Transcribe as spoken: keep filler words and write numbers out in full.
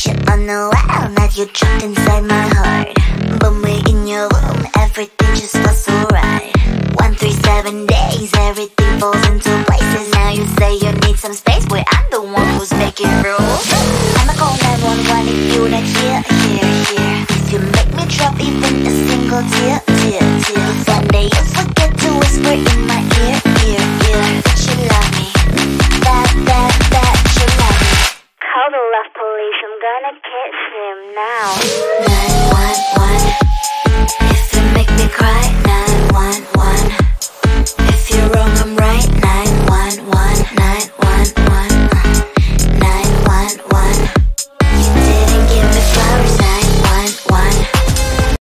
shit unaware that you're trapped inside my heart. But we in your room, everything just feels so right. One, three, seven days, everything falls into places. Now you say you need some space, where I'm the one who's making rules. I'ma call nine one one if you're not here, here, here. You make me drop even a single tear, tear, tear.